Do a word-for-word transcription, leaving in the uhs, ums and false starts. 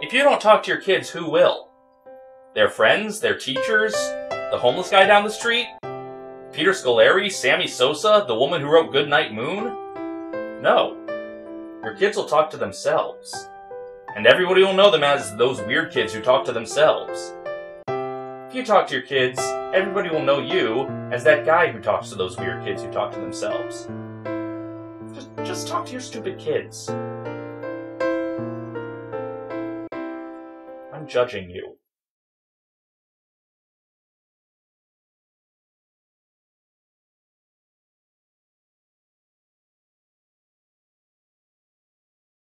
If you don't talk to your kids, who will? Their friends? Their teachers? The homeless guy down the street? Peter Scolari? Sammy Sosa? The woman who wrote Goodnight Moon? No. Your kids will talk to themselves. And everybody will know them as those weird kids who talk to themselves. If you talk to your kids, everybody will know you as that guy who talks to those weird kids who talk to themselves. Just, just talk to your stupid kids. I'm judging you.